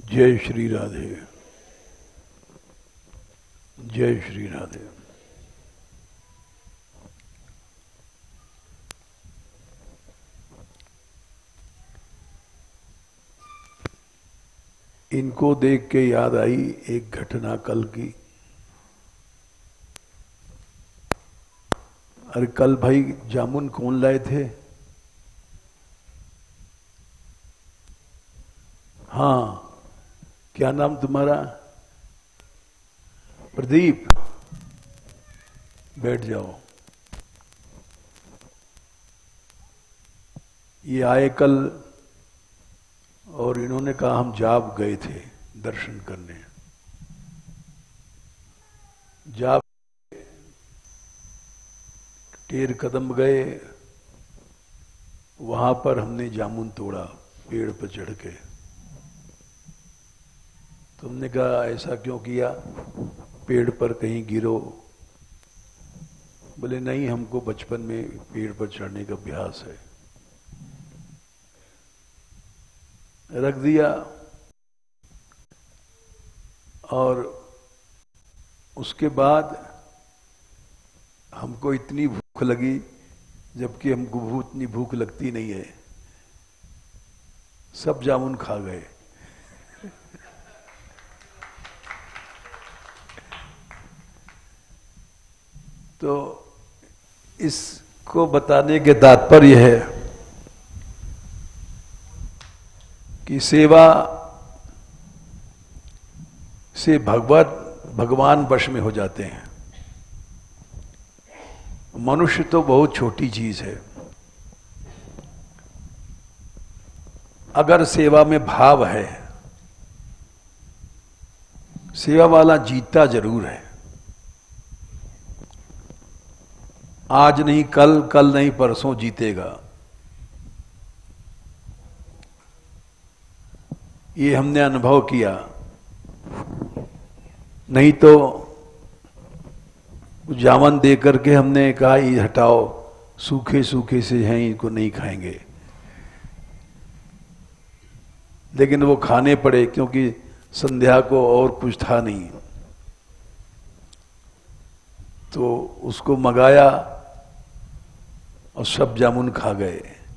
जय श्री राधे। जय श्री राधे। इनको देख के याद आई एक घटना कल की। अरे कल भाई जामुन कौन लाए थे? हाँ, क्या नाम तुम्हारा? प्रदीप, बैठ जाओ। ये आए कल और इन्होंने कहा हम जाप गए थे दर्शन करने। जाप टेर कदम गए, वहां पर हमने जामुन तोड़ा पेड़ पर चढ़ के। तुमने कहा ऐसा क्यों किया, पेड़ पर कहीं गिरो? बोले नहीं, हमको बचपन में पेड़ पर चढ़ने का अभ्यास है। रख दिया और उसके बाद हमको इतनी भूख लगी, जबकि हमको इतनी भूख लगती नहीं है, सब जामुन खा गए। तो इसको बताने के तात्पर्य है कि सेवा से भगवान वश में हो जाते हैं। मनुष्य तो बहुत छोटी चीज है। अगर सेवा में भाव है, सेवा वाला जीतता जरूर है। आज नहीं कल, कल नहीं परसों जीतेगा। ये हमने अनुभव किया। नहीं तो जामुन दे करके हमने कहा ये हटाओ, सूखे सूखे से हैं, इनको नहीं खाएंगे। लेकिन वो खाने पड़े क्योंकि संध्या को और कुछ था नहीं। तो उसको मंगाया और सब जामुन खा गए।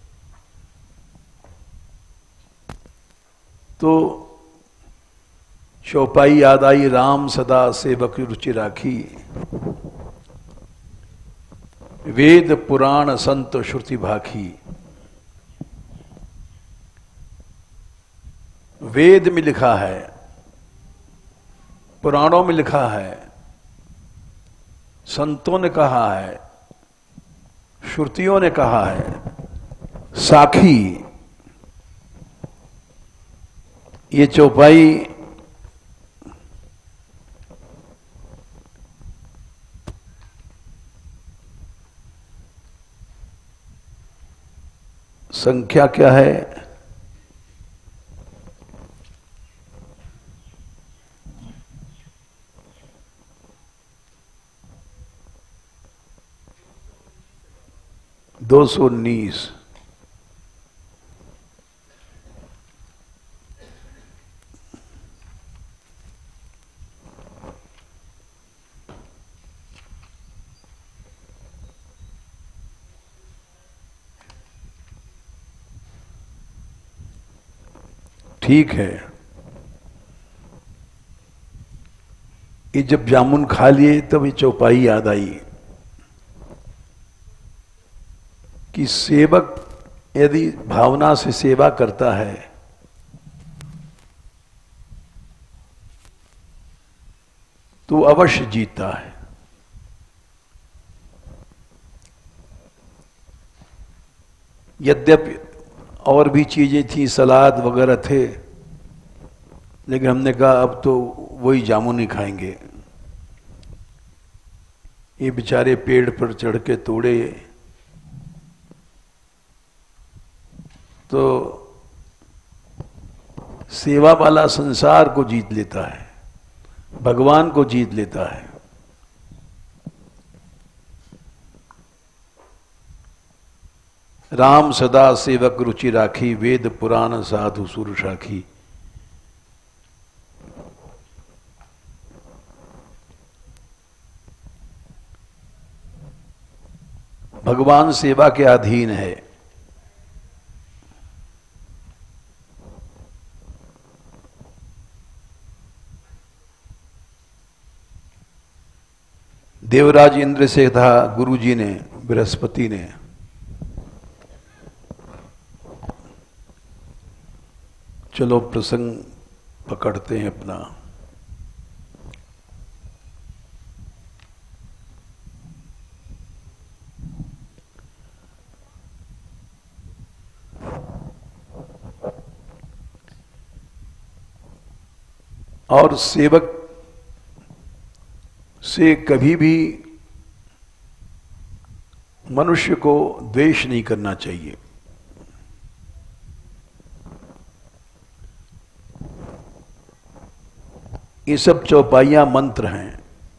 तो चौपाई याद आई, राम सदा सेवक रुचि राखी, वेद पुराण संत श्रुति भाखी। वेद में लिखा है, पुराणों में लिखा है, संतों ने कहा है, श्रुतियों ने कहा है, साखी। ये चौपाई संख्या क्या है? दो सौ 19। ठीक है। ये जब जामुन खा लिए तब ये चौपाई याद आई कि सेवक यदि भावना से सेवा करता है तो अवश्य जीतता है। यद्यपि और भी चीजें थी, सलाद वगैरह थे, लेकिन हमने कहा अब तो वही जामुन ही खाएंगे। ये बेचारे पेड़ पर चढ़ के तोड़े तो सेवा वाला संसार को जीत लेता है, भगवान को जीत लेता है। राम सदा सेवक रुचि राखी, वेद पुराण साधु सुर साखी। भगवान सेवा के अधीन है। देवराज इंद्र से कहा गुरु जी ने, बृहस्पति ने, चलो प्रसंग पकड़ते हैं अपना। और सेवक से कभी भी मनुष्य को द्वेष नहीं करना चाहिए। ये सब चौपाइयां मंत्र हैं।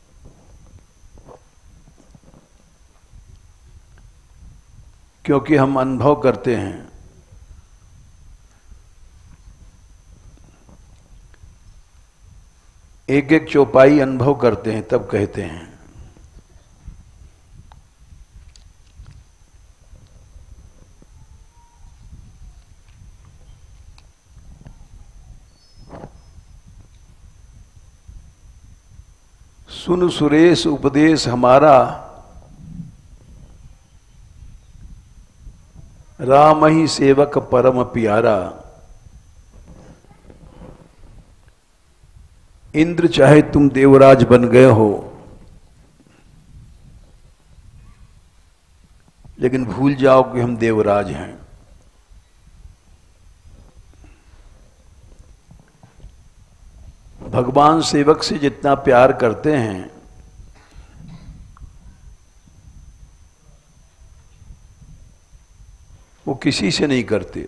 क्योंकि हम अनुभव करते हैं एक एक चौपाई अनुभव करते हैं तब कहते हैं। सुन सुरेश उपदेश हमारा, राम ही सेवक परम प्यारा। इंद्र चाहे तुम देवराज बन गए हो, लेकिन भूल जाओ कि हम देवराज हैं। भगवान सेवक से जितना प्यार करते हैं वो किसी से नहीं करते।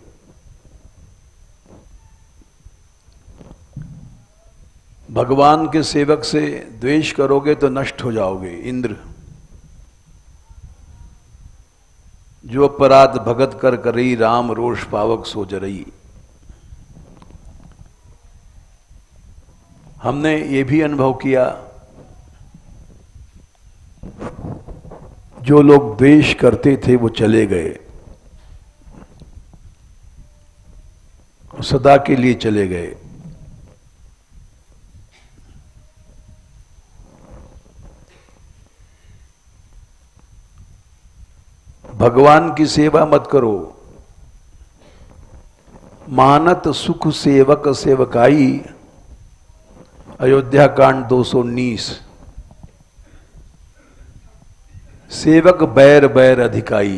भगवान के सेवक से द्वेष करोगे तो नष्ट हो जाओगे। इंद्र जो अपराध भगत कर करई, राम रोष पावक सो जरई। हमने ये भी अनुभव किया, जो लोग द्वेष करते थे वो चले गए, सदा के लिए चले गए। भगवान की सेवा मत करो। मानत सुख सेवक सेवकाई, अयोध्या कांड 219। सेवक बैर बैर अधिकाई।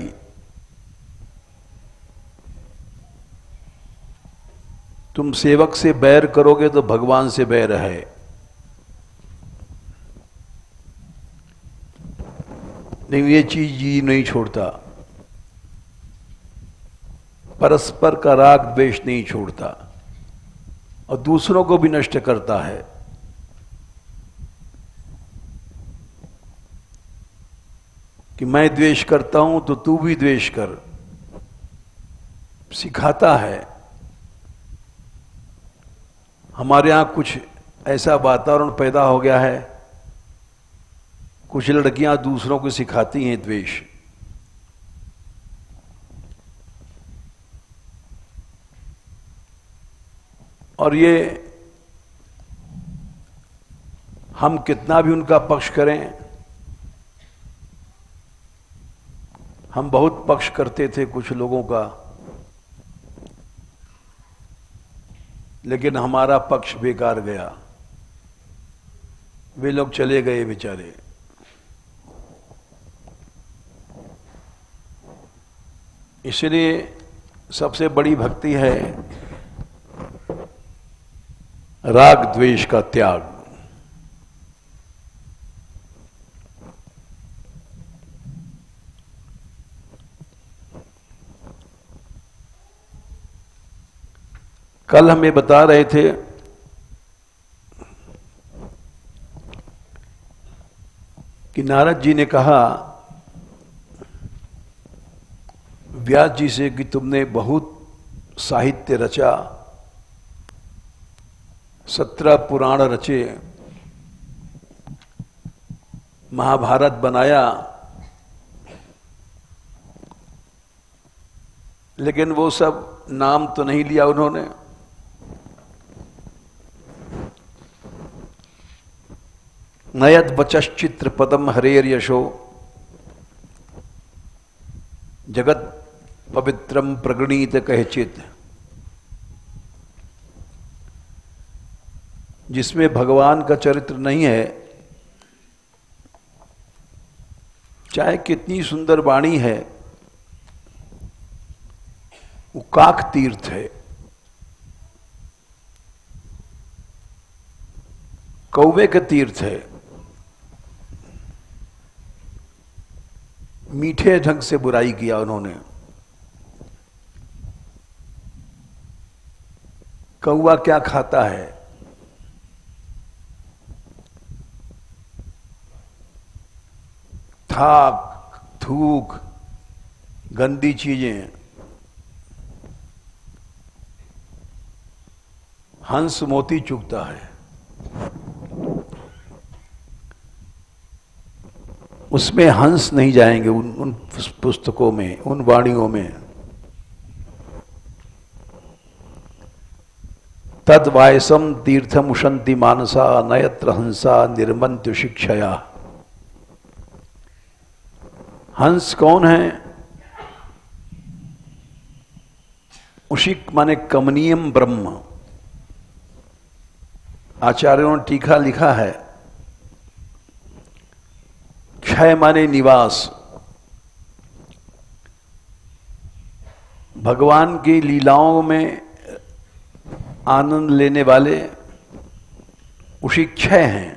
तुम सेवक से बैर करोगे तो भगवान से बैर है। नहीं, ये चीज जी नहीं छोड़ता। परस्पर का राग द्वेष नहीं छोड़ता और दूसरों को भी नष्ट करता है। कि मैं द्वेष करता हूं तो तू भी द्वेष कर, सिखाता है। हमारे यहां कुछ ऐसा वातावरण पैदा हो गया है, कुछ लड़कियां दूसरों को सिखाती हैं द्वेष। और ये हम कितना भी उनका पक्ष करें, हम बहुत पक्ष करते थे कुछ लोगों का, लेकिन हमारा पक्ष बेकार गया। वे लोग चले गए बेचारे। इसलिए सबसे बड़ी भक्ति है राग द्वेष का त्याग। कल हमें बता रहे थे कि नारद जी ने कहा व्यास जी से कि तुमने बहुत साहित्य रचा, 17 पुराण रचे, महाभारत बनाया, लेकिन वो सब नाम तो नहीं लिया उन्होंने। नयत वचश्चित्र पदम हरेर यशो जगत पवित्रम प्रगणीत कहचित। जिसमें भगवान का चरित्र नहीं है, चाहे कितनी सुंदर वाणी है, वो काक तीर्थ है, कौवे का तीर्थ है। मीठे ढंग से बुराई किया उन्होंने। कौवा क्या खाता है? थाक, थूक, गंदी चीजें। हंस मोती चुगता है। उसमें हंस नहीं जाएंगे उन पुस्तकों में, उन वाणियों में। तद वायसम तीर्थम उशंति मानसा नयत्र हंसा निर्मंत्य शिक्षया। हंस कौन है? उशिक माने कमनीयम ब्रह्म। आचार्यों ने टीका लिखा है, क्षय माने निवास। भगवान की लीलाओं में आनंद लेने वाले उसी क्षय हैं।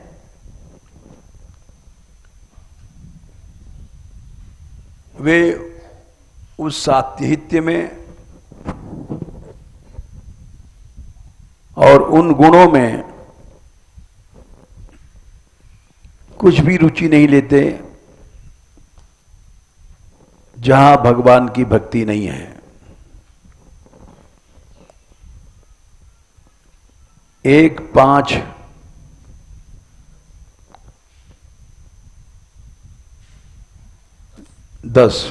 वे उस सात्वित्य में और उन गुणों में कुछ भी रुचि नहीं लेते जहां भगवान की भक्ति नहीं है। 1:5-10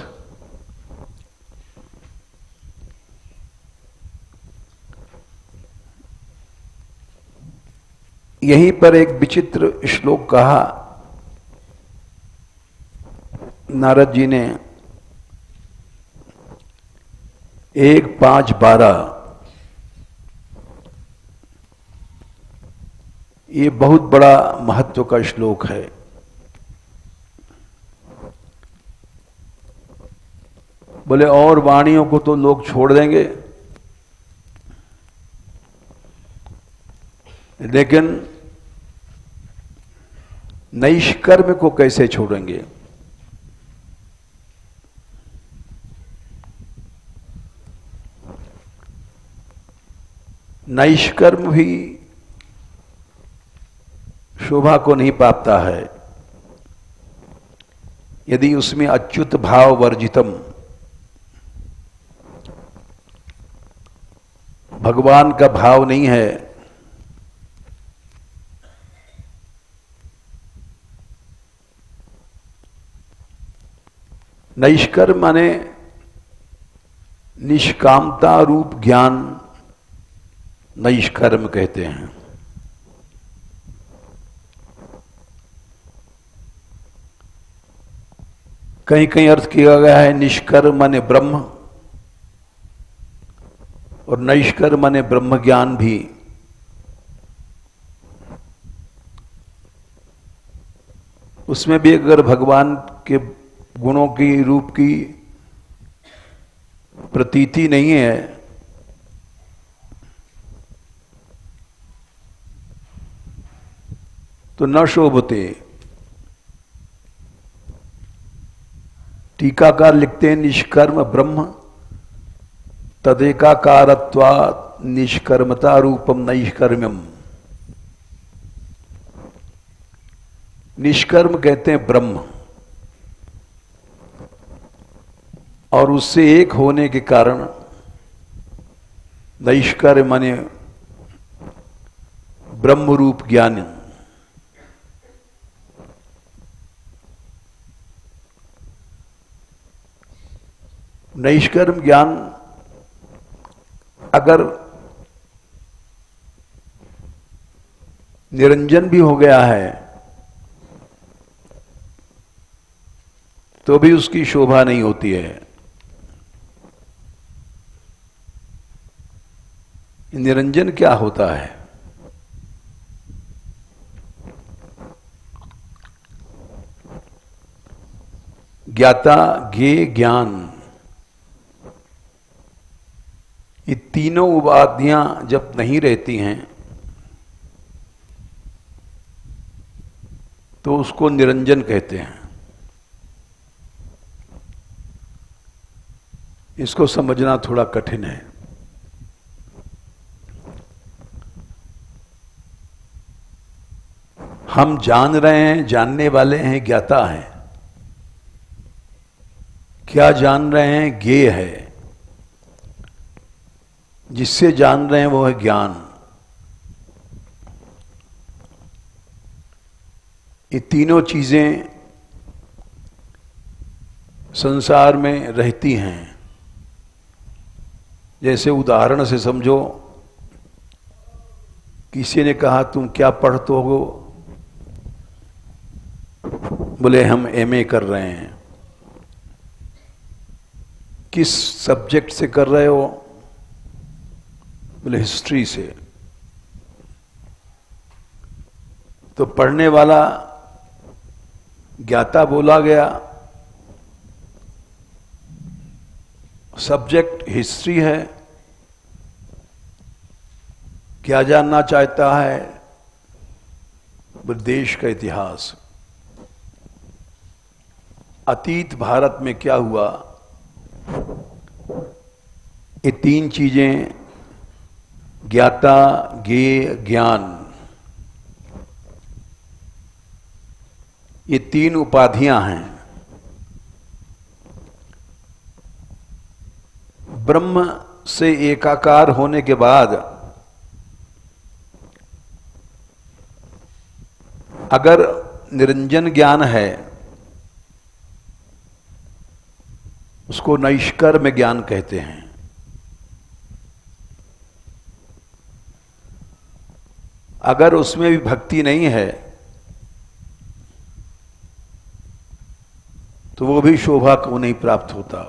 यहीं पर एक विचित्र श्लोक कहा नारद जी ने। 1:5-12 ये बहुत बड़ा महत्व का श्लोक है। बोले और वाणियों को तो लोग छोड़ देंगे, लेकिन नैष्कर्म को कैसे छोड़ेंगे? नैष्कर्म भी शोभा को नहीं पाता है यदि उसमें अच्युत भाव वर्जितम, भगवान का भाव नहीं है। नैष्कर्म माने निष्कामता रूप ज्ञान नैष्कर्म कहते हैं। कहीं कहीं अर्थ किया गया है निष्कर्म माने ब्रह्म, और नैष्कर्म माने ब्रह्म ज्ञान भी। उसमें भी अगर भगवान के गुणों की रूप की प्रतीति नहीं है तो न शोभते। टीकाकार लिखते हैं निष्कर्म ब्रह्म तदेकाकारत्वात् निष्कर्मता रूपम नैष्कर्म्यम। निष्कर्म कहते हैं ब्रह्म, और उससे एक होने के कारण नैष्कर्म माने ब्रह्म रूप ज्ञान। नैष्कर्म ज्ञान अगर निरंजन भी हो गया है तो भी उसकी शोभा नहीं होती है। निरंजन क्या होता है? ज्ञाता, ज्ञेय, ज्ञान, ये तीनों उपाधियां जब नहीं रहती हैं तो उसको निरंजन कहते हैं। इसको समझना थोड़ा कठिन है। हम जान रहे हैं, जानने वाले हैं, ज्ञाता हैं। क्या जान रहे हैं? ज्ञेय है। जिससे जान रहे हैं वो है ज्ञान। ये तीनों चीजें संसार में रहती हैं। जैसे उदाहरण से समझो, किसी ने कहा तुम क्या पढ़ते हो? बोले हम एमए कर रहे हैं। किस सब्जेक्ट से कर रहे हो? बोले हिस्ट्री से। तो पढ़ने वाला ज्ञाता बोला गया, सब्जेक्ट हिस्ट्री है। क्या जानना चाहता है? देश का इतिहास, अतीत भारत में क्या हुआ। ये तीन चीजें ज्ञाता, ज्ञेय, ज्ञान, ये तीन उपाधियां हैं। ब्रह्म से एकाकार होने के बाद अगर निरंजन ज्ञान है उसको नैष्कर्म्य ज्ञान कहते हैं। अगर उसमें भी भक्ति नहीं है तो वो भी शोभा को नहीं प्राप्त होता।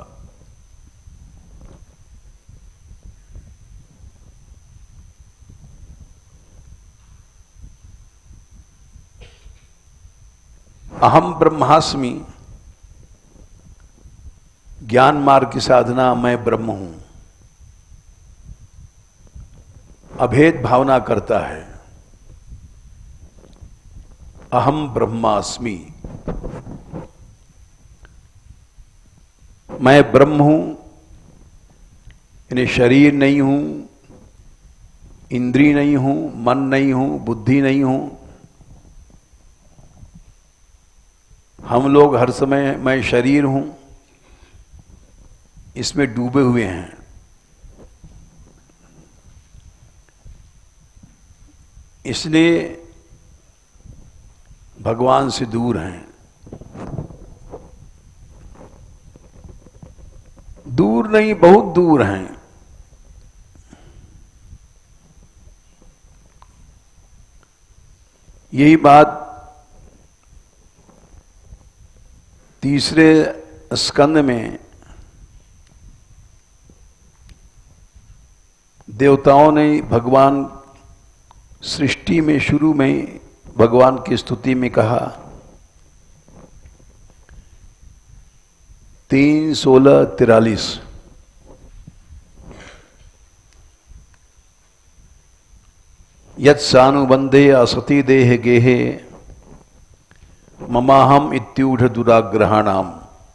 अहम ब्रह्मास्मि, ज्ञान मार्ग की साधना, मैं ब्रह्म हूं, अभेद भावना करता है। अहम ब्रह्मास्मि, मैं ब्रह्म हूं, यानी शरीर नहीं हूं, इंद्रिय नहीं हूं, मन नहीं हूं, बुद्धि नहीं हूं। हम लोग हर समय मैं शरीर हूं इसमें डूबे हुए हैं। इसलिए भगवान से दूर हैं। दूर नहीं, बहुत दूर हैं। यही बात तीसरे स्कंद में देवताओं ने भगवान सृष्टि में शुरू में भगवान की स्तुति में कहा 3:16-43 यत्सानुबंधे असति देह गेहे ममाहम इत्यूढ़ दुराग्रहाणाम।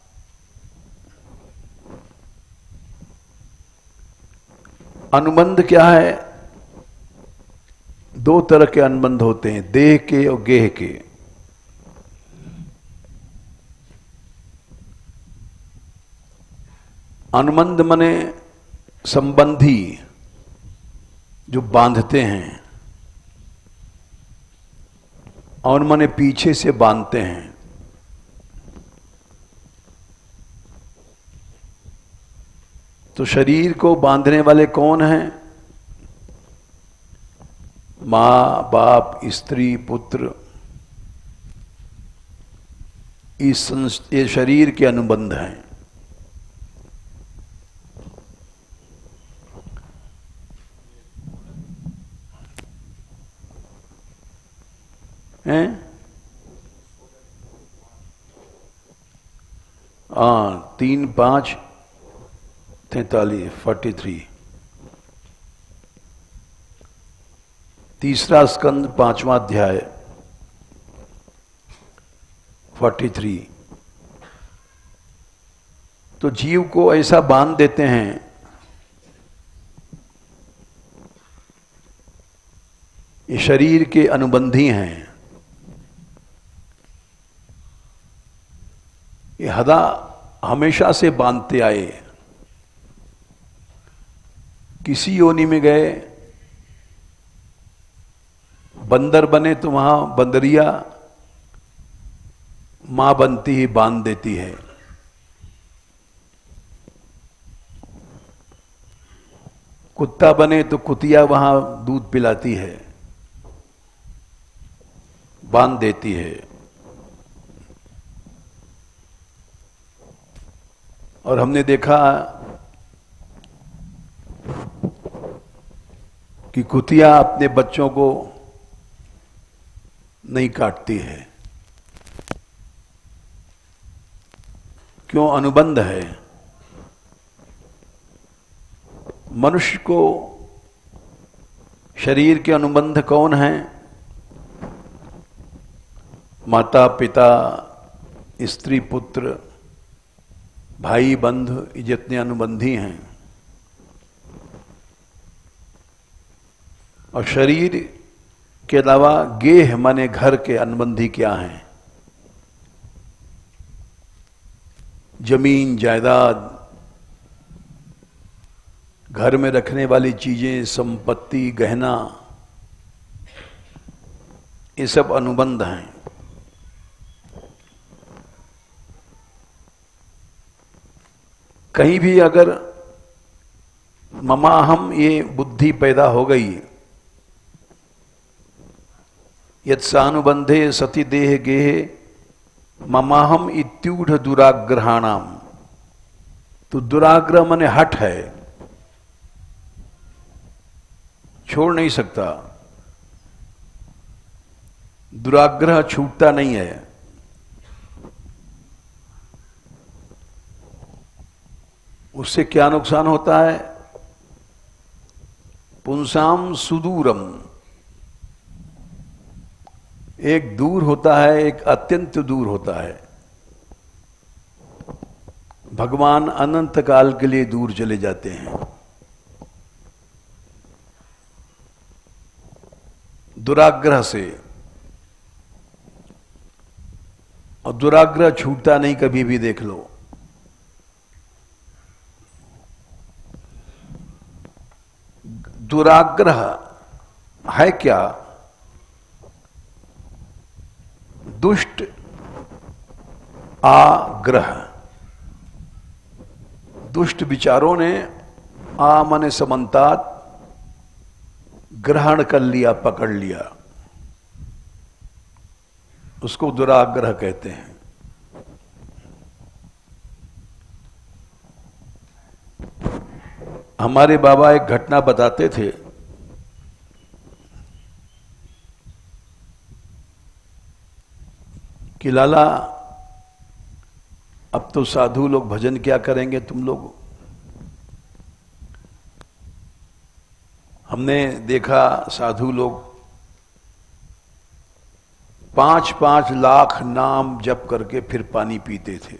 अनुबंध क्या है? दो तरह के अनुबंध होते हैं, देह के और गेह के। अनुबंध मने संबंधी, जो बांधते हैं, और मने पीछे से बांधते हैं। तो शरीर को बांधने वाले कौन हैं? मां, बाप, स्त्री, पुत्र, ये शरीर के अनुबंध हैं। हैं? हाँ, 3, 5, 43, 43। तीसरा स्कंद 5वां अध्याय 43। तो जीव को ऐसा बांध देते हैं ये शरीर के अनुबंधी हैं। ये हदा हमेशा से बांधते आए। किसी योनि में गए, बंदर बने तो वहां बंदरिया मां बनती ही बांध देती है। कुत्ता बने तो कुतिया वहां दूध पिलाती है, बांध देती है। और हमने देखा कि कुतिया अपने बच्चों को नहीं काटती है। क्यों? अनुबंध है। मनुष्य को शरीर के अनुबंध कौन है? माता, पिता, स्त्री, पुत्र, भाई, बंधु, ये जितने अनुबंधी हैं। और शरीर के अलावा गेह माने घर के अनुबंधी क्या हैं? जमीन, जायदाद, घर में रखने वाली चीजें, संपत्ति, गहना, ये सब अनुबंध हैं। कहीं भी अगर ममाहम ये बुद्धि पैदा हो गई, यत्सानुबंधे सति देह गेहे ममाहम इत्यूढ़ दुराग्रहाणाम। तो दुराग्रह माने हठ है, छोड़ नहीं सकता। दुराग्रह छूटता नहीं है। उससे क्या नुकसान होता है? पुंसाम सुदूरम, एक दूर होता है, एक अत्यंत दूर होता है। भगवान अनंत काल के लिए दूर चले जाते हैं। दुराग्रह से। और दुराग्रह छूटता नहीं, कभी भी देख लो। दुराग्रह है क्या? दुष्ट आग्रह। दुष्ट विचारों ने आ माने समन्तात ग्रहण कर लिया, पकड़ लिया, उसको दुराग्रह कहते हैं। हमारे बाबा एक घटना बताते थे कि लाला, अब तो साधु लोग भजन क्या करेंगे तुम लोग। हमने देखा साधु लोग 5-5 लाख नाम जप करके फिर पानी पीते थे।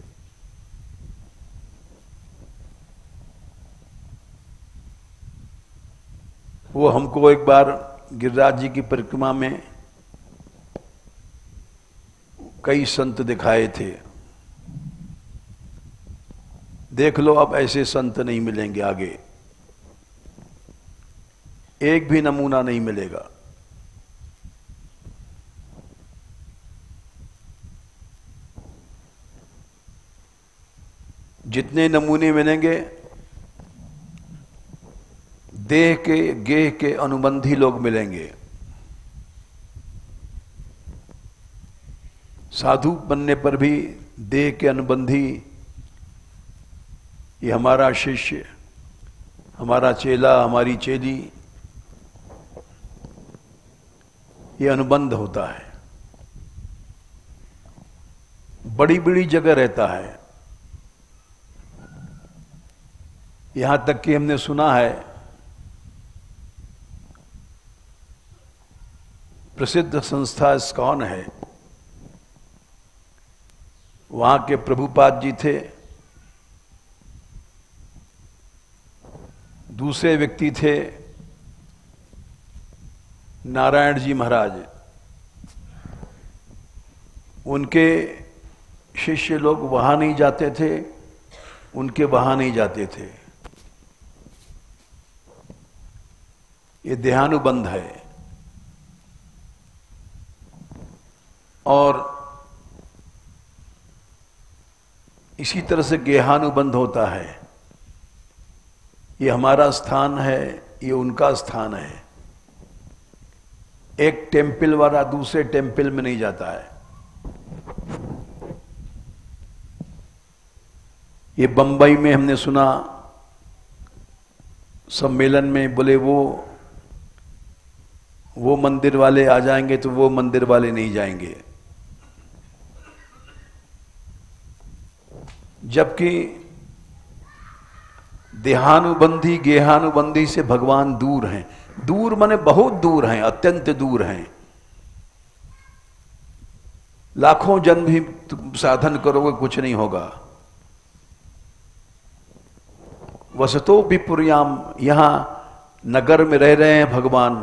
वो हमको एक बार गिरिराज जी की परिक्रमा में कई संत दिखाए थे। देख लो, अब ऐसे संत नहीं मिलेंगे आगे, एक भी नमूना नहीं मिलेगा। जितने नमूने मिलेंगे देह के गेह के अनुबंधी लोग मिलेंगे। साधु बनने पर भी देह के अनुबंधी, ये हमारा शिष्य, हमारा चेला, हमारी चेली, ये अनुबंध होता है। बड़ी बड़ी जगह रहता है। यहां तक कि हमने सुना है प्रसिद्ध संस्था इस्कॉन है, वहां के प्रभुपाद जी थे, दूसरे व्यक्ति थे नारायण जी महाराज। उनके शिष्य लोग वहां नहीं जाते थे, उनके वहां नहीं जाते थे। ये देहानुबंध है। और इसी तरह से गेहानुबंध होता है। ये हमारा स्थान है, ये उनका स्थान है। एक टेम्पल वाला दूसरे टेम्पल में नहीं जाता है। ये बंबई में हमने सुना सम्मेलन में, बोले वो मंदिर वाले आ जाएंगे तो वो मंदिर वाले नहीं जाएंगे। जबकि देहानुबंधी गेहानुबंधी से भगवान दूर हैं। दूर माने बहुत दूर हैं, अत्यंत दूर हैं। लाखों जन्म भी साधन करोगे कुछ नहीं होगा। वसतो विपुर्याम, यहां नगर में रह रहे हैं भगवान,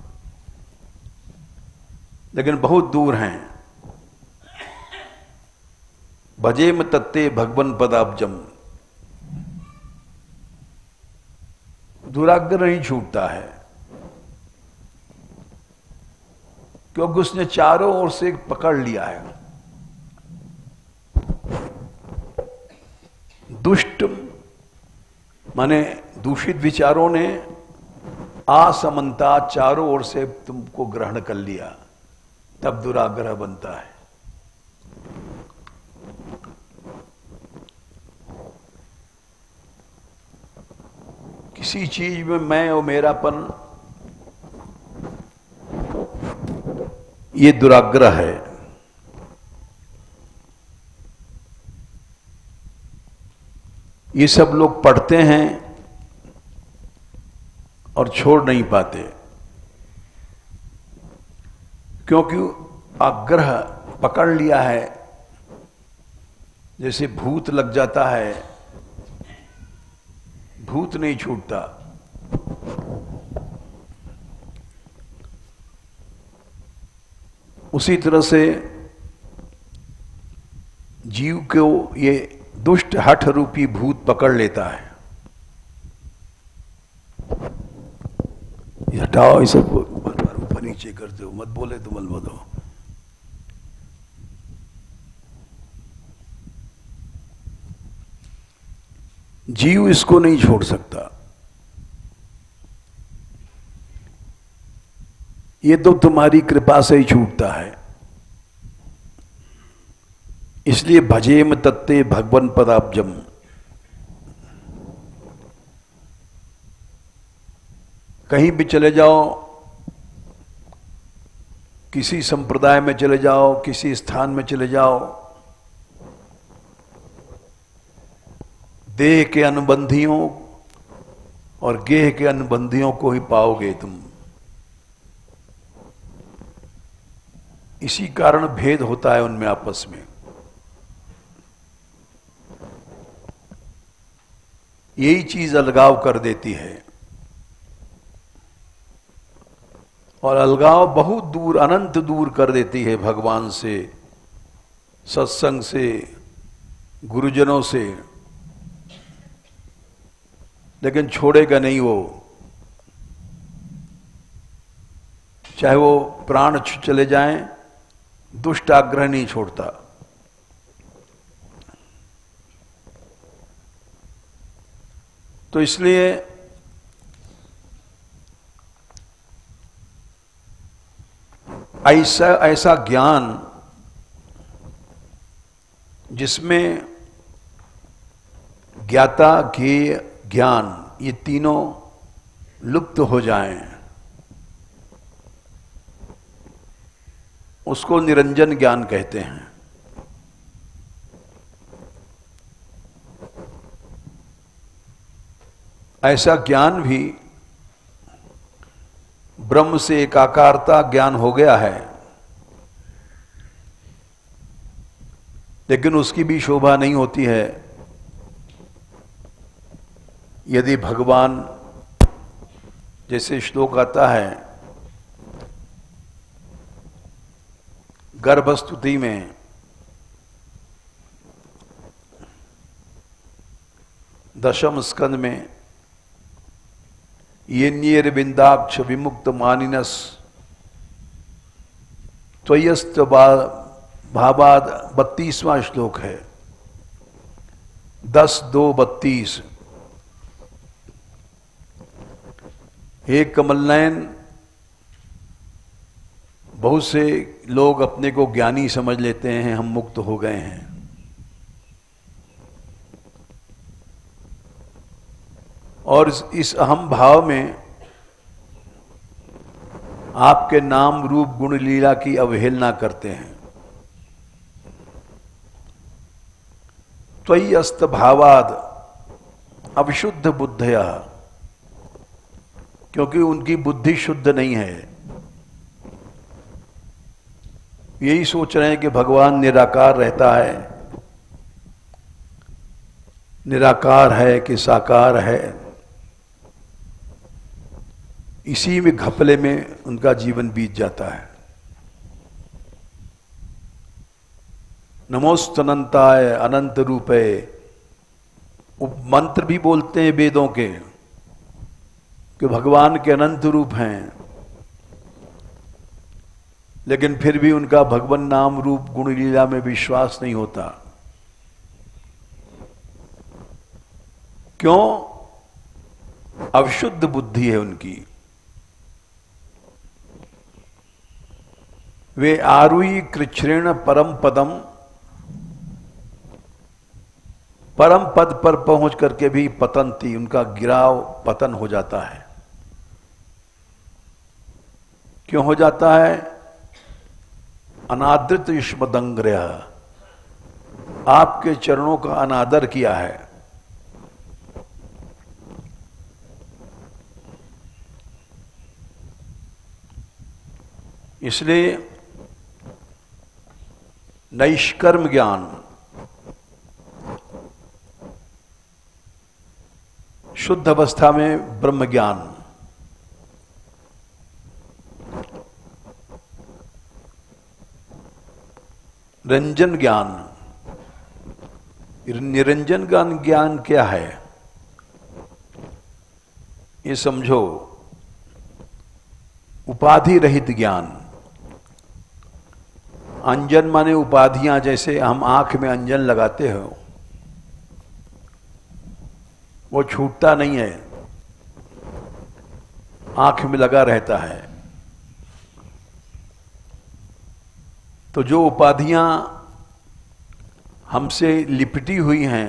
लेकिन बहुत दूर हैं। भजेम तत्ते भगवन पदाब्जम, दुराग्रह नहीं छूटता है, क्योंकि उसने चारों ओर से पकड़ लिया है। दुष्ट माने दूषित विचारों ने असमनता चारों ओर से तुमको ग्रहण कर लिया, तब दुराग्रह बनता है। किसी चीज में मैं और मेरापन, ये दुराग्रह है। ये सब लोग पढ़ते हैं और छोड़ नहीं पाते, क्योंकि आग्रह पकड़ लिया है। जैसे भूत लग जाता है, भूत नहीं छूटता। उसी तरह से जीव को ये दुष्ट हठ रूपी भूत पकड़ लेता है। हटाओ इसे, ऊपर नीचे करते हो, मत बोले तो मत बोलो। जीव इसको नहीं छोड़ सकता। ये तो तुम्हारी कृपा से ही छूटता है। इसलिए भजेम तत्ते भगवन पदाब्जम। कहीं भी चले जाओ, किसी संप्रदाय में चले जाओ, किसी स्थान में चले जाओ, देह के अनुबंधियों और गेह के अनुबंधियों को ही पाओगे तुम। इसी कारण भेद होता है उनमें आपस में। यही चीज अलगाव कर देती है। और अलगाव बहुत दूर, अनंत दूर कर देती है भगवान से, सत्संग से, गुरुजनों से। लेकिन छोड़ेगा नहीं वो, चाहे वो प्राण चले जाएं, दुष्ट आग्रह नहीं छोड़ता। तो इसलिए ऐसा ऐसा ज्ञान जिसमें ज्ञाता ज्ञेय ज्ञान ये तीनों लुप्त हो जाएं, उसको निरंजन ज्ञान कहते हैं। ऐसा ज्ञान भी ब्रह्म से एकाकारता ज्ञान हो गया है, लेकिन उसकी भी शोभा नहीं होती है यदि भगवान, जैसे श्लोक आता है गर्भस्तुति में, दशम स्कंद में, ये नियरबिंदाक्ष विमुक्त मानिनस त्वयस्त भावाद 32वां श्लोक है, 10-2-32। हे कमलनयन, बहुत से लोग अपने को ज्ञानी समझ लेते हैं, हम मुक्त हो गए हैं। और इस अहम भाव में आपके नाम रूप गुण लीला की अवहेलना करते हैं। त्वयि अस्त भावाद अविशुद्ध बुद्धया, क्योंकि उनकी बुद्धि शुद्ध नहीं है। यही सोच रहे हैं कि भगवान निराकार रहता है, निराकार है कि साकार है। इसी में घपले में उनका जीवन बीत जाता है। नमोस्तनंताय अनंत रूपे, मंत्र भी बोलते हैं वेदों के कि भगवान के अनंत रूप हैं, लेकिन फिर भी उनका भगवान नाम रूप गुण लीला में विश्वास नहीं होता। क्यों? अविशुद्ध बुद्धि है उनकी। वे आरुई कृच्छ्रेण परम पदम, परम पद पर पहुंच करके भी पतंती, उनका गिराव पतन हो जाता है। क्यों हो जाता है? अनादृत युष्मदंग्रह, आपके चरणों का अनादर किया है। इसलिए नैष्कर्म ज्ञान, शुद्ध अवस्था में ब्रह्म ज्ञान, रंजन ज्ञान। निरंजन ज्ञान क्या है ये समझो। उपाधि रहित ज्ञान। अंजन माने उपाधियां, जैसे हम आंख में अंजन लगाते हो, वो छूटता नहीं है, आंख में लगा रहता है। तो जो उपाधियां हमसे लिपटी हुई हैं,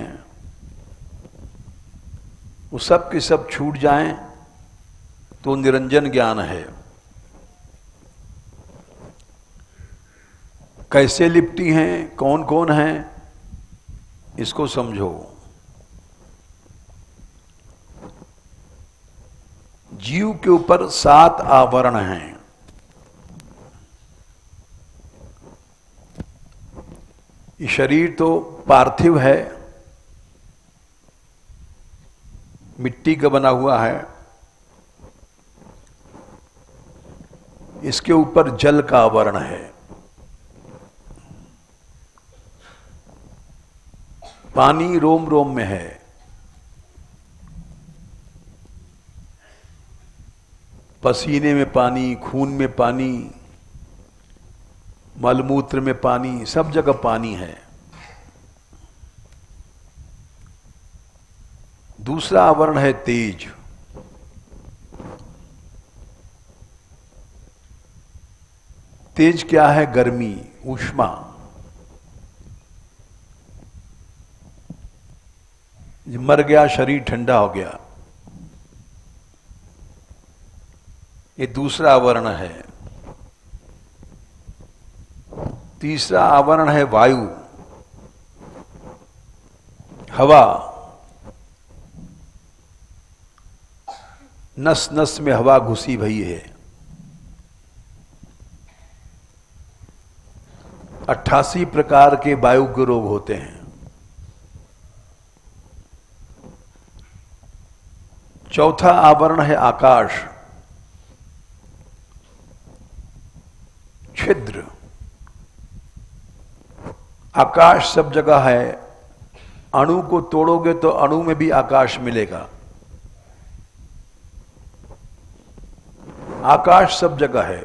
वो सब के सब छूट जाएं तो निरंजन ज्ञान है। कैसे लिपटी हैं, कौन कौन हैं, इसको समझो। जीव के ऊपर 7 आवरण हैं। ये शरीर तो पार्थिव है, मिट्टी का बना हुआ है। इसके ऊपर जल का आवरण है, पानी रोम रोम में है, पसीने में पानी, खून में पानी, मलमूत्र में पानी, सब जगह पानी है। दूसरा आवरण है तेज। तेज क्या है? गर्मी, ऊष्मा। मर गया, शरीर ठंडा हो गया, ये दूसरा आवरण है। तीसरा आवरण है वायु, हवा। नस नस में हवा घुसी भई है। 88 प्रकार के वायु के रोग होते हैं। चौथा आवरण है आकाश, छिद्र। आकाश सब जगह है। अणु को तोड़ोगे तो अणु में भी आकाश मिलेगा। आकाश सब जगह है।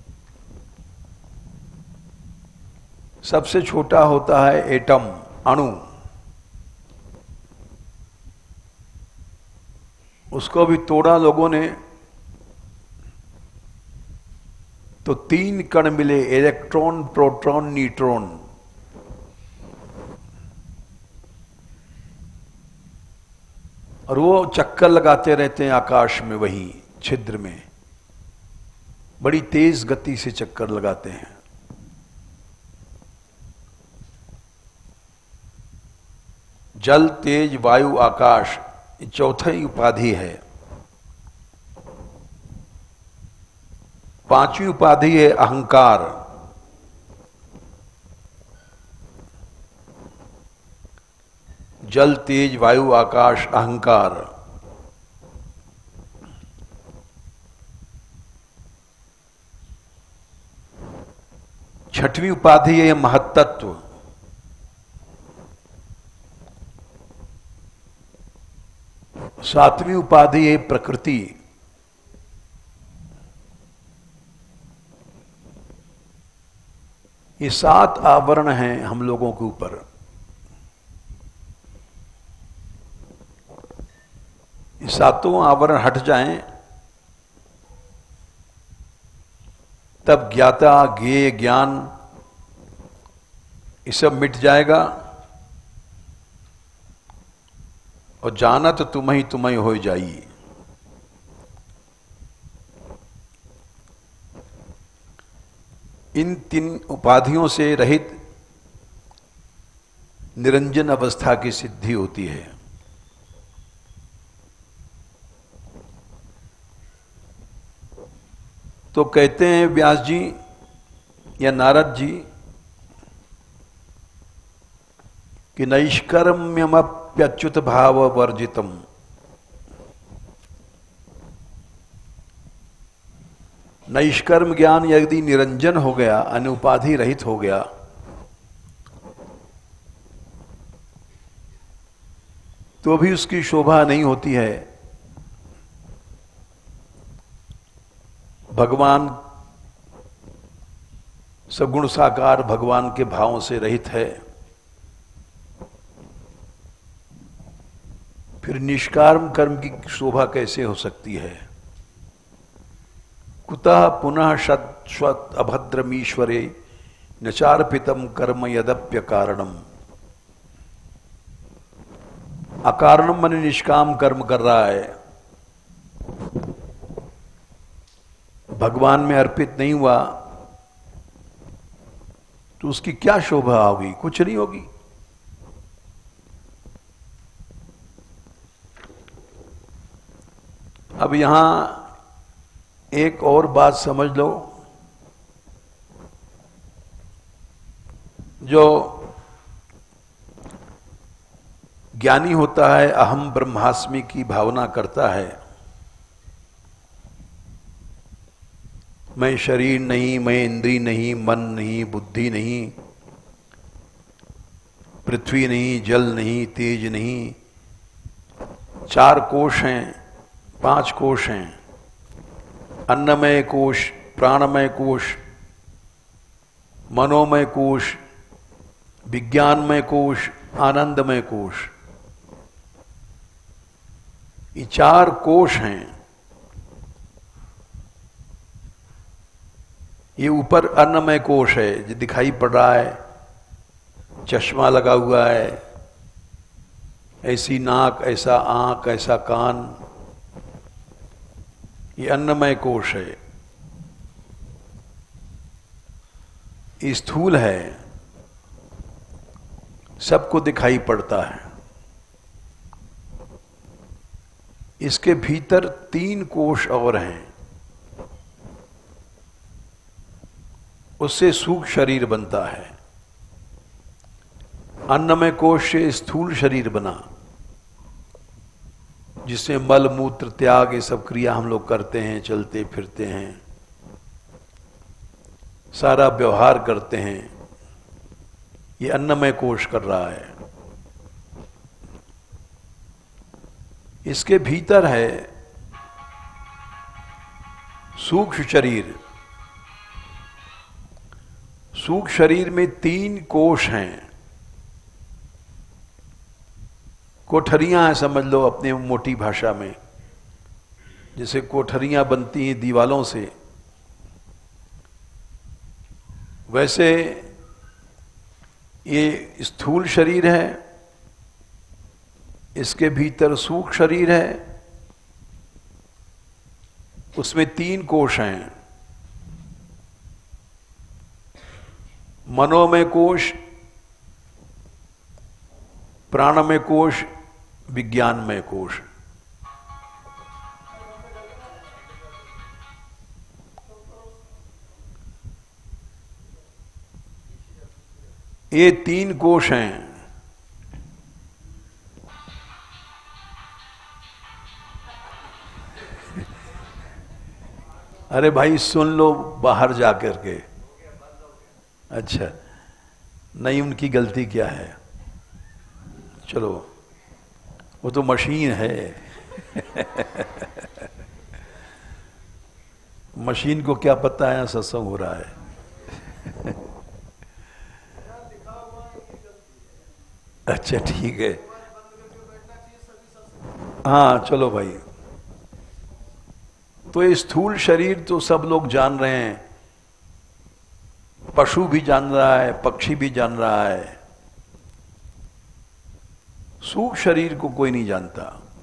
सबसे छोटा होता है एटम, अणु। उसको भी तोड़ा लोगों ने तो 3 कण मिले, इलेक्ट्रॉन, प्रोटॉन, न्यूट्रॉन। और वो चक्कर लगाते रहते हैं आकाश में, वही छिद्र में बड़ी तेज गति से चक्कर लगाते हैं। जल, तेज, वायु, आकाश, ये चौथा ही उपाधि है। 5वीं उपाधि है अहंकार। जल, तेज, वायु, आकाश, अहंकार। 6वीं उपाधि है महत्तत्व। सातवीं उपाधि है प्रकृति। ये 7 आवरण हैं हम लोगों के ऊपर। ये 7 आवरण हट जाएं तब ज्ञाता, ज्ञेय, ज्ञान ये सब मिट जाएगा। और जानत तुम ही हो जाइए। इन 3 उपाधियों से रहित निरंजन अवस्था की सिद्धि होती है। तो कहते हैं व्यास जी या नारद जी कि नैष्कर्म्यमप्यच्युत भाव वर्जितम। नैष्कर्म ज्ञान यदि निरंजन हो गया, अनुपाधि रहित हो गया, तो भी उसकी शोभा नहीं होती है। भगवान सगुण साकार भगवान के भावों से रहित है, फिर निष्काम कर्म की शोभा कैसे हो सकती है। कुतः पुनः शश्वत अभद्रमीश्वरे नचार्पितम कर्म यदप्य कारणम। अकारणम मन निष्काम कर्म कर रहा है, भगवान में अर्पित नहीं हुआ, तो उसकी क्या शोभा होगी? कुछ नहीं होगी। अब यहां एक और बात समझ लो। जो ज्ञानी होता है, अहम ब्रह्मास्मि की भावना करता है, मैं शरीर नहीं, मैं इंद्रिय नहीं, मन नहीं, बुद्धि नहीं, पृथ्वी नहीं, जल नहीं, तेज नहीं, 4 कोश हैं, 5 कोश हैं, अन्नमय कोश, प्राणमय कोश, मनोमय कोश, विज्ञानमय कोश, आनंदमय कोश। ये 4 कोश हैं। ये ऊपर अन्नमय कोश है जो दिखाई पड़ रहा है, चश्मा लगा हुआ है, ऐसी नाक, ऐसा आंख, ऐसा कान, ये अन्नमय कोश है। ये स्थूल है, सबको दिखाई पड़ता है। इसके भीतर 3 कोश और हैं, उससे सूक्ष्म शरीर बनता है। अन्नमय कोश से स्थूल शरीर बना, जिसमें मल मूत्र त्याग ये सब क्रिया हम लोग करते हैं, चलते फिरते हैं, सारा व्यवहार करते हैं, ये अन्नमय कोश कर रहा है। इसके भीतर है सूक्ष्म शरीर। सूक्ष्म शरीर में 3 कोश हैं, कोठरियां हैं समझ लो अपने मोटी भाषा में, जैसे कोठरियां बनती हैं दीवालों से, वैसे ये स्थूल शरीर है, इसके भीतर सूक्ष्म शरीर है, उसमें 3 कोश हैं, मनोमय कोश, प्राणमय कोश, विज्ञानमय कोश। ये 3 कोश हैं। अरे भाई सुन लो बाहर जाकर के। अच्छा, नहीं उनकी गलती क्या है, चलो वो तो मशीन है। मशीन को क्या पता है सत्संग हो रहा है। अच्छा ठीक है, हाँ चलो भाई। तो ये स्थूल शरीर तो सब लोग जान रहे हैं, पशु भी जान रहा है, पक्षी भी जान रहा है, सूक्ष्म शरीर को कोई नहीं जानता।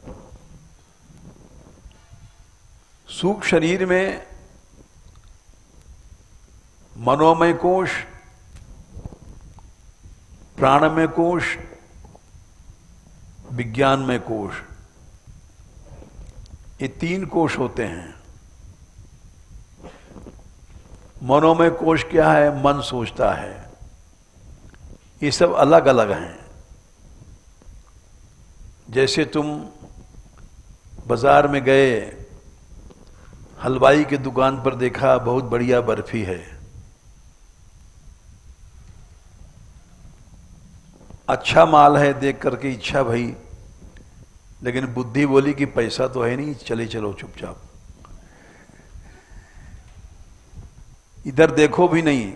सूक्ष्म शरीर में मनोमय कोश, प्राणमय कोश, विज्ञानमय कोश, ये 3 कोश होते हैं। मनोमय कोश क्या है? मन सोचता है। ये सब अलग अलग हैं। जैसे तुम बाजार में गए, हलवाई की दुकान पर देखा बहुत बढ़िया बर्फी है, अच्छा माल है, देख करके इच्छा भई, लेकिन बुद्धि बोली कि पैसा तो है नहीं, चले चलो चुपचाप, इधर देखो भी नहीं,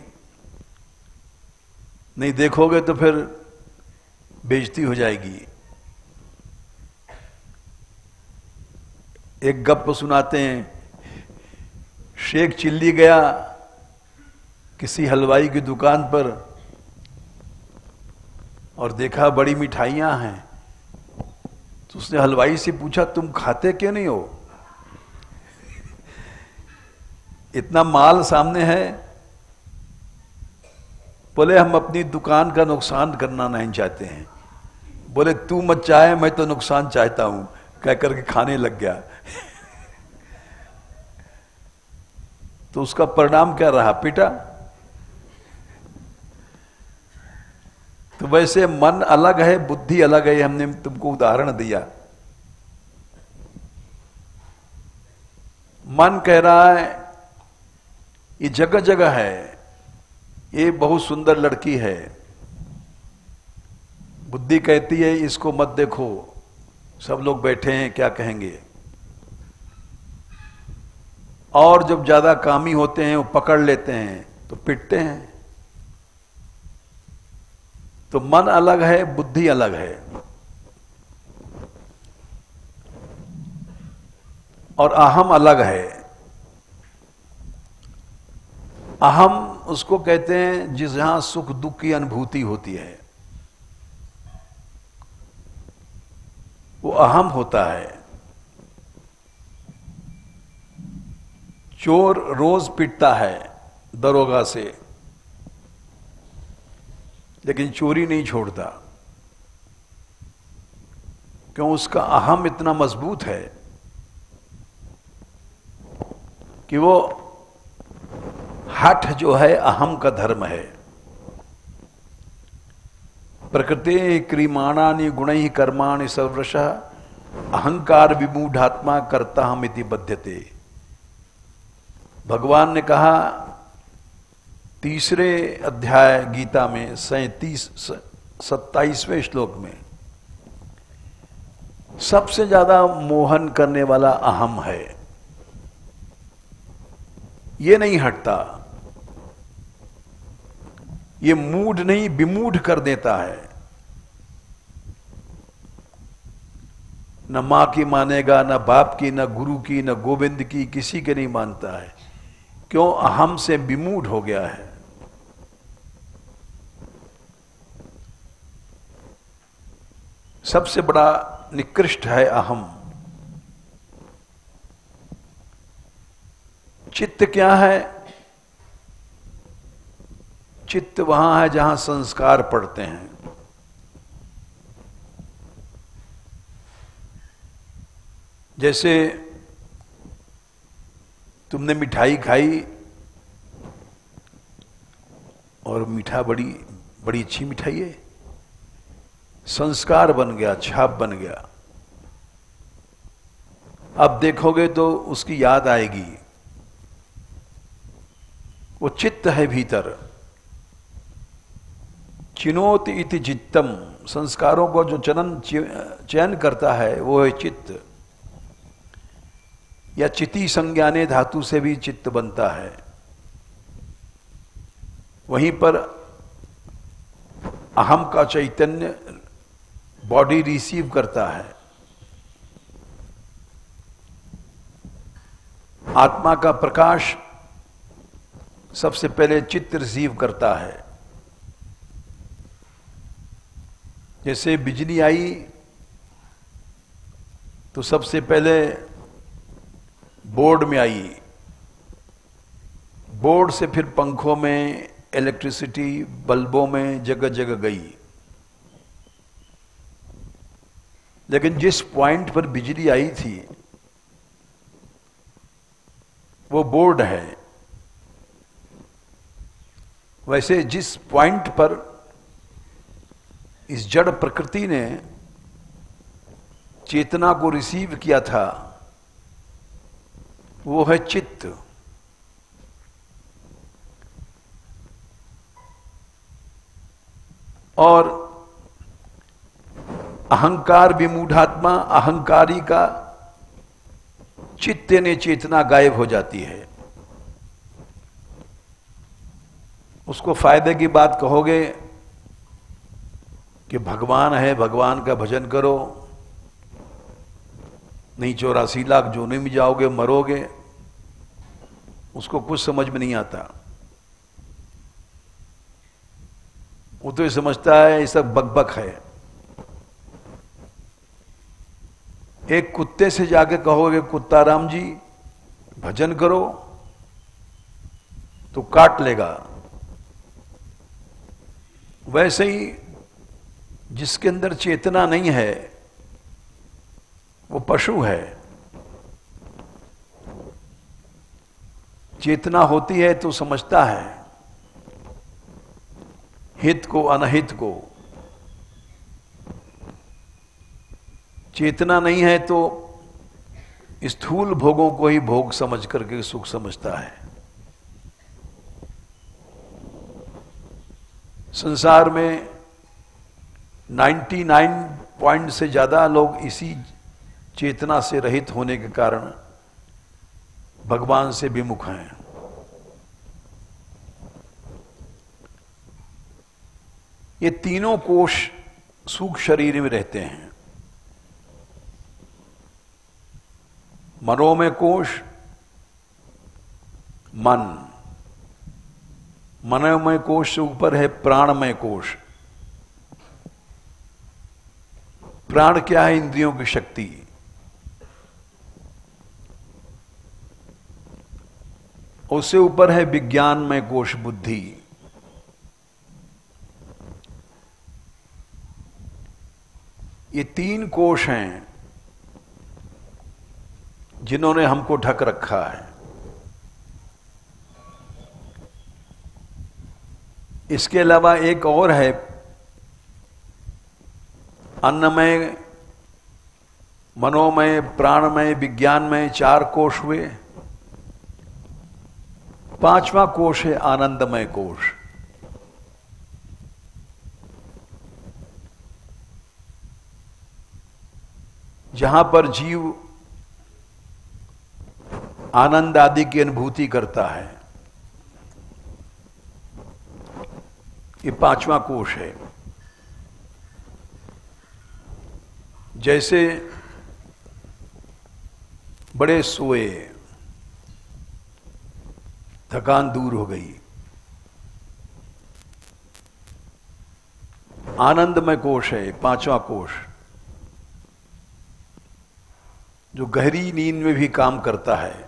नहीं देखोगे तो फिर बेइज्जती हो जाएगी। एक गप सुनाते हैं, शेख चिल्ली गया किसी हलवाई की दुकान पर और देखा बड़ी मिठाइयां हैं, तो उसने हलवाई से पूछा तुम खाते क्यों नहीं हो, इतना माल सामने है। बोले हम अपनी दुकान का नुकसान करना नहीं चाहते हैं। बोले तू मत चाहे, मैं तो नुकसान चाहता हूं, कह करके खाने लग गया। तो उसका परिणाम क्या रहा? पिटा। तो वैसे मन अलग है, बुद्धि अलग है, हमने तुमको उदाहरण दिया। मन कह रहा है ये जगह जगह है, ये बहुत सुंदर लड़की है, बुद्धि कहती है इसको मत देखो, सब लोग बैठे हैं क्या कहेंगे। और जब ज्यादा कामी होते हैं वो पकड़ लेते हैं तो पिटते हैं। तो मन अलग है, बुद्धि अलग है, और अहम अलग है। अहम उसको कहते हैं जिस जहां सुख दुख की अनुभूति होती है, वो अहम होता है। चोर रोज पिटता है दरोगा से, लेकिन चोरी नहीं छोड़ता। क्यों? उसका अहम इतना मजबूत है कि वो हठ जो है अहम का धर्म है। प्रकृति क्रियमाणानि गुणैः कर्माणि सर्वशः अहंकार विमूढ़ात्मा करता हम इति बध्यते। भगवान ने कहा तीसरे अध्याय गीता में 27वें श्लोक में, सबसे ज्यादा मोहन करने वाला अहम है। ये नहीं हटता, ये मूढ़ नहीं विमूढ़ कर देता है। न मां की मानेगा, न बाप की, न गुरु की, न गोविंद की, किसी के नहीं मानता है। क्यों? अहम से विमूढ़ हो गया है। सबसे बड़ा निकृष्ट है अहम। चित्त क्या है? चित्त वहां है जहां संस्कार पड़ते हैं। जैसे तुमने मिठाई खाई और मीठा बड़ी बड़ी अच्छी मिठाई है, संस्कार बन गया, छाप बन गया। अब देखोगे तो उसकी याद आएगी। वो चित्त है भीतर। चिनोत इति चित्तम, संस्कारों को जो चयन करता है वो है चित्त। या चिति संज्ञाने धातु से भी चित्त बनता है। वहीं पर अहम का चैतन्य बॉडी रिसीव करता है। आत्मा का प्रकाश सबसे पहले चित्त रिसीव करता है। जैसे बिजली आई तो सबसे पहले बोर्ड में आई, बोर्ड से फिर पंखों में, इलेक्ट्रिसिटी, बल्बों में, जगह जगह गई। लेकिन जिस पॉइंट पर बिजली आई थी वो बोर्ड है। वैसे जिस पॉइंट पर इस जड़ प्रकृति ने चेतना को रिसीव किया था वो है चित्त। और अहंकार विमूढ़ात्मा, अहंकारी का चित्त ने चेतना गायब हो जाती है। उसको फायदे की बात कहोगे कि भगवान है, भगवान का भजन करो, नहीं 84 लाख जोने में जाओगे, मरोगे। उसको कुछ समझ में नहीं आता। वो तो ये समझता है ये सब बकबक है। एक कुत्ते से जाके कहोगे कुत्ता राम जी भजन करो तो काट लेगा। वैसे ही जिसके अंदर चेतना नहीं है वो पशु है। चेतना होती है तो समझता है हित को, अनहित को। चेतना नहीं है तो स्थूल भोगों को ही भोग समझ करके सुख समझता है। संसार में 99 पॉइंट से ज्यादा लोग इसी चेतना से रहित होने के कारण भगवान से विमुख हैं। ये तीनों कोश सूक्ष्म शरीर में रहते हैं। मनोमय कोश मन, मनोमय कोश से ऊपर है प्राणमय कोश। प्राण क्या है? इंद्रियों की शक्ति। उससे ऊपर है विज्ञानमय कोश, बुद्धि। ये तीन कोश हैं जिन्होंने हमको ढक रखा है। इसके अलावा एक और है, अन्नमय, मनोमय, प्राणमय, विज्ञानमय, चार कोश हुए। पांचवा कोश है आनंदमय कोश। जहां पर जीव आनंद आदि की अनुभूति करता है, ये पांचवा कोश है। जैसे बड़े सोए, थकान दूर हो गई, आनंदमय कोश है पांचवा कोश, जो गहरी नींद में भी काम करता है।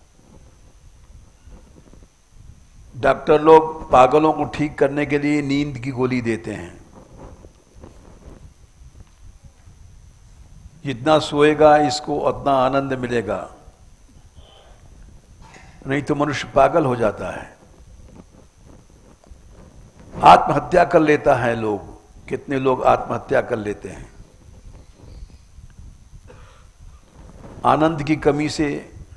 डॉक्टर लोग पागलों को ठीक करने के लिए नींद की गोली देते हैं। जितना सोएगा इसको उतना आनंद मिलेगा, नहीं तो मनुष्य पागल हो जाता है। आत्महत्या कर लेता है लोग, कितने लोग आत्महत्या कर लेते हैं आनंद की कमी से।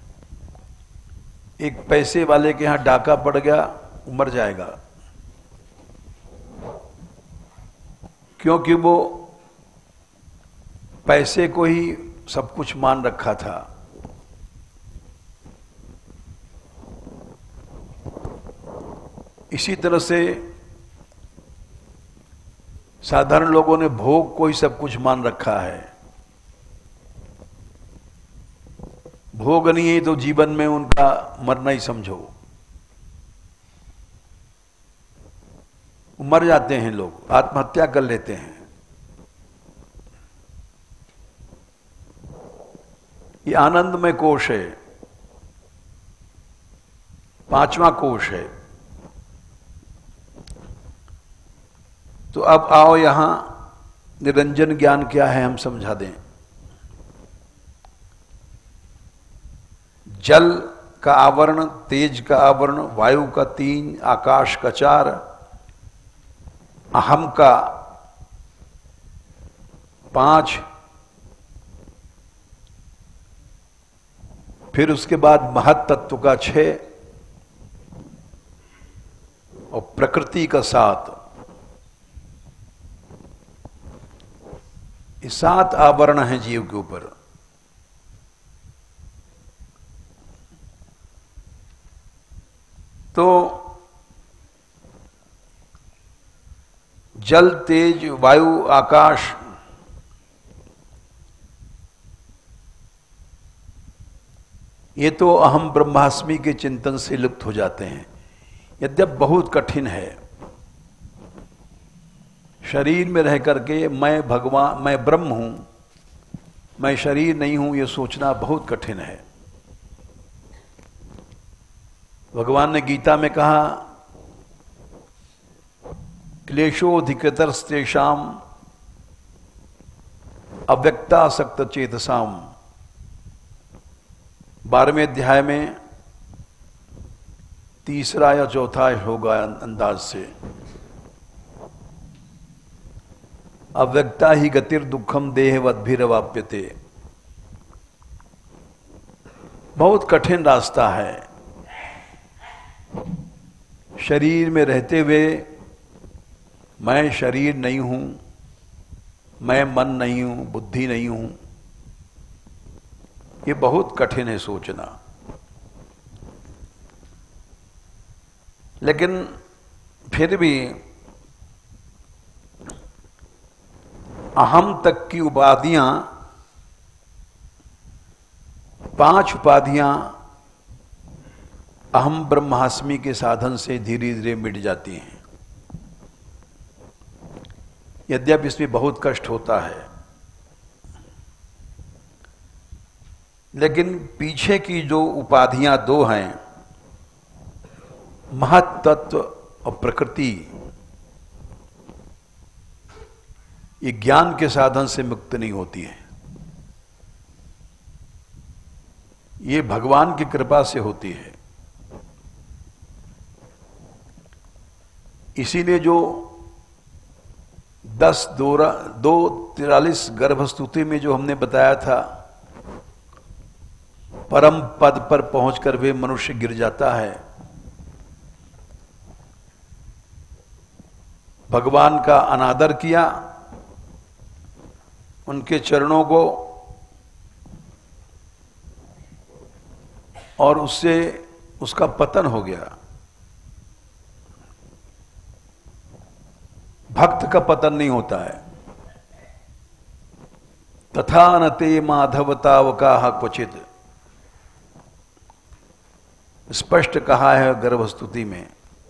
एक पैसे वाले के यहां डाका पड़ गया, मर जाएगा, क्योंकि वो पैसे को ही सब कुछ मान रखा था। इसी तरह से साधारण लोगों ने भोग को ही सब कुछ मान रखा है। भोग नहीं है तो जीवन में उनका मरना ही समझो। मर जाते हैं लोग, आत्महत्या कर लेते हैं। ये आनंदमय कोश है, पांचवा कोश है। तो अब आओ यहां निरंजन ज्ञान क्या है हम समझा दें। जल का आवरण, तेज का आवरण, वायु का 3, आकाश का 4, अहम का 5, फिर उसके बाद महत तत्व का 6 और प्रकृति का 7। ये 7 आवरण हैं जीव के ऊपर। तो जल, तेज, वायु, आकाश, ये तो अहम ब्रह्मास्मि के चिंतन से लुप्त हो जाते हैं। यद्यप बहुत कठिन है शरीर में रह करके मैं भगवान, मैं ब्रह्म हूं, मैं शरीर नहीं हूं, यह सोचना बहुत कठिन है। भगवान ने गीता में कहा, क्लेशोधिकतरस्तेषाम अव्यक्तासक्त चेतसाम, 12वें अध्याय में 3रा या 4था होगा अंदाज से। अव्यक्ता ही गतिर दुखम देहवद्भिरवाप्यते। बहुत कठिन रास्ता है। शरीर में रहते हुए मैं शरीर नहीं हूं, मैं मन नहीं हूं, बुद्धि नहीं हूं, ये बहुत कठिन है सोचना। लेकिन फिर भी अहम तक की उपाधियां, 5 उपाधियां अहम ब्रह्मास्मि के साधन से धीरे धीरे मिट जाती हैं। यद्यपि इसमें बहुत कष्ट होता है, लेकिन पीछे की जो उपाधियां दो हैं, महत्त्व और प्रकृति, ये ज्ञान के साधन से मुक्त नहीं होती है, ये भगवान की कृपा से होती है। इसीलिए जो 10-2-43 गर्भस्तुति में जो हमने बताया था, परम पद पर पहुंचकर वे मनुष्य गिर जाता है, भगवान का अनादर किया, उनके चरणों को, और उससे उसका पतन हो गया। भक्त का पतन नहीं होता है। तथा न ते माधवतावकाह क्वचित, स्पष्ट कहा है गर्भस्तुति में।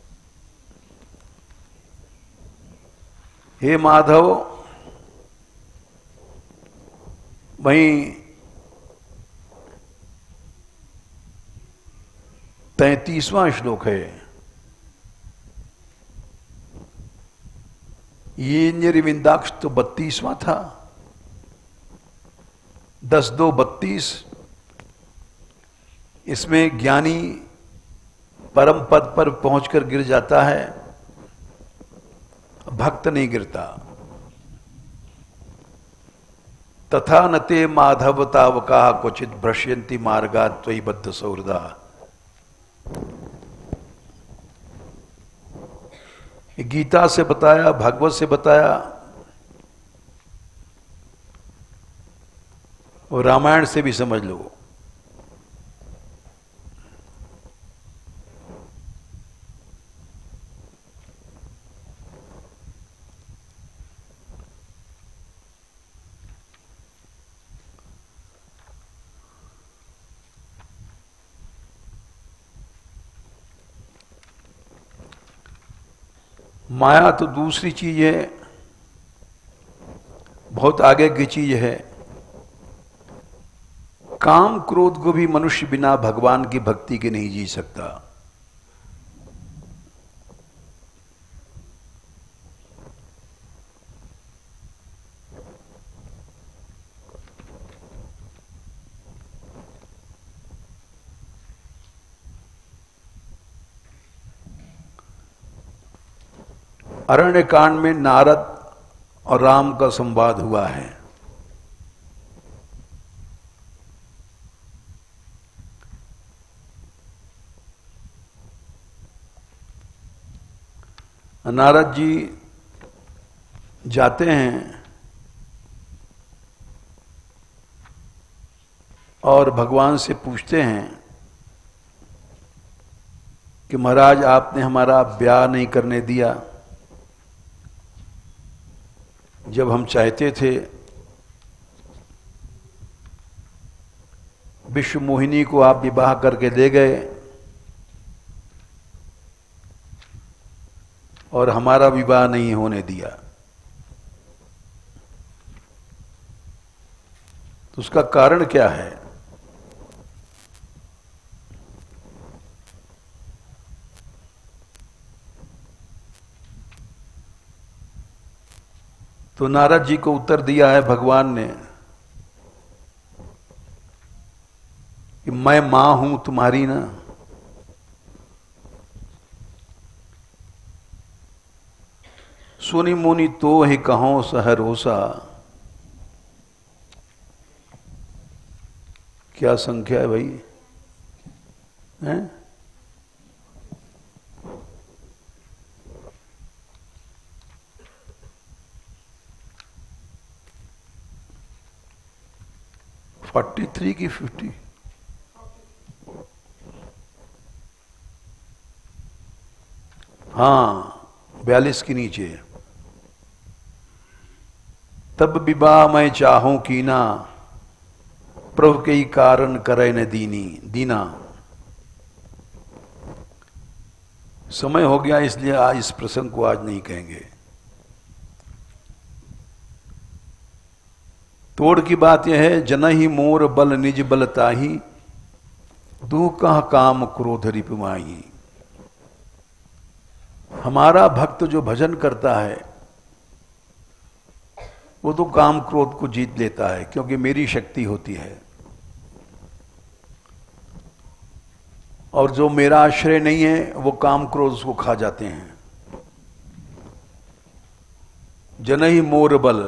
हे माधव, वहीं 33वां श्लोक है, ये निर्विंदाक्ष तो 32वां था, 10-2-32। इसमें ज्ञानी परम पद पर पहुंचकर गिर जाता है, भक्त नहीं गिरता। तथा नते माधवतावका क्वचित भ्रश्यन्ति मार्गा त्वयि बद्ध सौहृदा। गीता से बताया, भागवत से बताया, और रामायण से भी समझ लो। माया तो दूसरी चीज है, बहुत आगे की चीज है। काम क्रोध को भी मनुष्य बिना भगवान की भक्ति के नहीं जी सकता। अरण्य कांड में नारद और राम का संवाद हुआ है। नारद जी जाते हैं और भगवान से पूछते हैं कि महाराज, आपने हमारा ब्याह नहीं करने दिया जब हम चाहते थे। विश्व मोहिनी को आप विवाह करके ले गए और हमारा विवाह नहीं होने दिया। तो उसका कारण क्या है? तो नारद जी को उत्तर दिया है भगवान ने कि मैं मां हूं तुम्हारी ना। सुनी मुनि तो ही कहो सहरोसा। क्या संख्या है भाई? हैं? फोर्टी 43 की 50? हाँ, 42 के नीचे। तब विवाह मैं चाहूं की ना, प्रभु के ही कारण करे न दीना। समय हो गया, इसलिए आज इस प्रसंग को आज नहीं कहेंगे। तोड़ की बात यह है, जनहि मोर बल निज बल ताही, तू कह काम क्रोध रिपुमाही। हमारा भक्त जो भजन करता है वो तो काम क्रोध को जीत लेता है, क्योंकि मेरी शक्ति होती है। और जो मेरा आश्रय नहीं है वो काम क्रोध उसको खा जाते हैं। जनहि मोर बल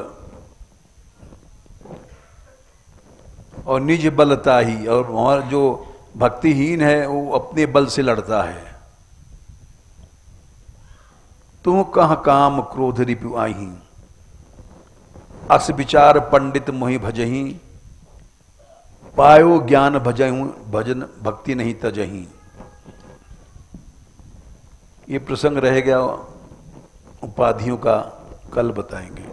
और निज बलता ही, और वहां जो भक्तिहीन है वो अपने बल से लड़ता है। तू कह काम क्रोध रिपु आही, अस विचार पंडित मोहि भजही, पायो ज्ञान भजहूं भजन भक्ति नहीं तजही। ये प्रसंग रह गया उपाधियों का, कल बताएंगे।